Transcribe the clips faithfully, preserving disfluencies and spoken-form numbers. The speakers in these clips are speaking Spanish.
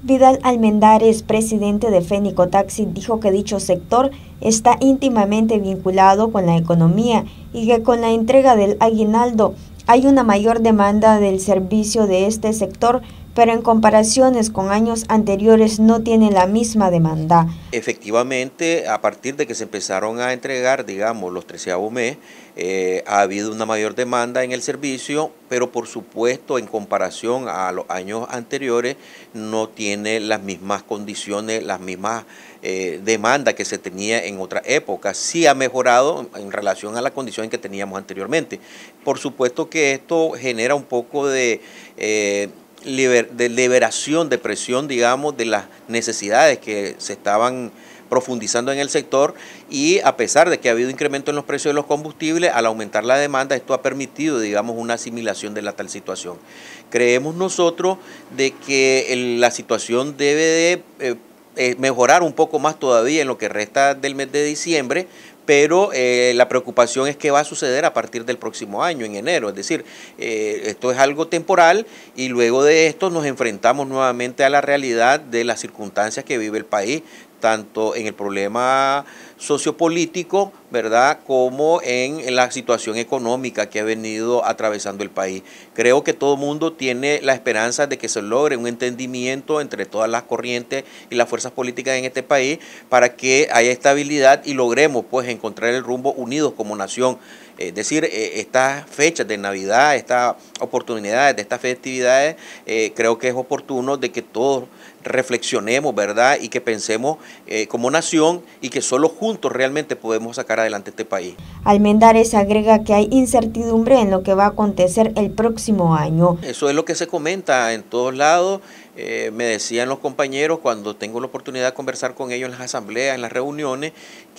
Vidal Almendares, presidente de Fenicotaxi, dijo que dicho sector está íntimamente vinculado con la economía y que con la entrega del aguinaldo hay una mayor demanda del servicio de este sector, pero en comparaciones con años anteriores no tiene la misma demanda. Efectivamente, a partir de que se empezaron a entregar, digamos, los treceavos mes, eh, ha habido una mayor demanda en el servicio, pero por supuesto en comparación a los años anteriores no tiene las mismas condiciones, las mismas eh, demandas que se tenía en otras épocas. Sí ha mejorado en relación a la condición que teníamos anteriormente. Por supuesto que esto genera un poco de... Eh, Liber, de liberación de presión, digamos, de las necesidades que se estaban profundizando en el sector, y a pesar de que ha habido incremento en los precios de los combustibles, al aumentar la demanda, esto ha permitido, digamos, una asimilación de la tal situación. Creemos nosotros de que el, la situación debe de eh, eh, mejorar un poco más todavía en lo que resta del mes de diciembre, pero eh, la preocupación es qué va a suceder a partir del próximo año, en enero. Es decir, eh, esto es algo temporal y luego de esto nos enfrentamos nuevamente a la realidad de las circunstancias que vive el país, tanto en el problema sociopolítico, ¿verdad?, como en la situación económica que ha venido atravesando el país. Creo que todo el mundo tiene la esperanza de que se logre un entendimiento entre todas las corrientes y las fuerzas políticas en este país para que haya estabilidad y logremos pues encontrar el rumbo unidos como nación. Es decir, eh, estas fechas de Navidad, estas oportunidades, de estas festividades, eh, creo que es oportuno de que todos reflexionemos, ¿verdad?, y que pensemos eh, como nación y que solo juntos realmente podemos sacar adelante este país. Almendares agrega que hay incertidumbre en lo que va a acontecer el próximo año. Eso es lo que se comenta en todos lados. Eh, me decían los compañeros cuando tengo la oportunidad de conversar con ellos en las asambleas, en las reuniones,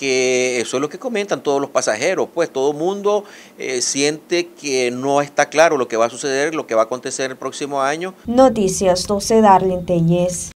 que eso es lo que comentan todos los pasajeros, pues todo el mundo eh, siente que no está claro lo que va a suceder, lo que va a acontecer el próximo año. Noticias doce, Darlene Tellez.